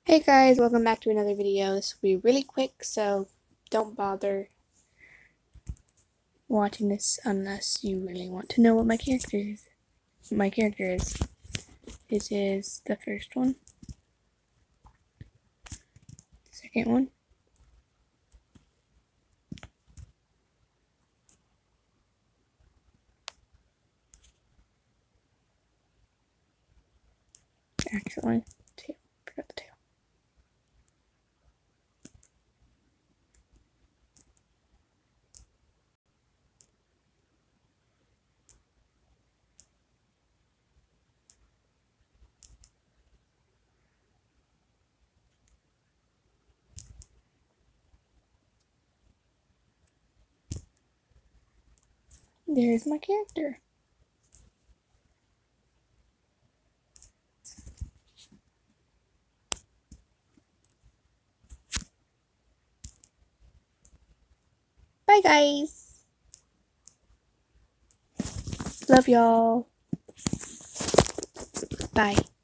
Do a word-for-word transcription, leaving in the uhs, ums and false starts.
Hey guys, welcome back to another video. This will be really quick, so don't bother watching this unless you really want to know what my character is. My character is. This is the first one. Second one. Actually, tail. Forgot the tail. There's my character. Bye guys. Love y'all. Bye.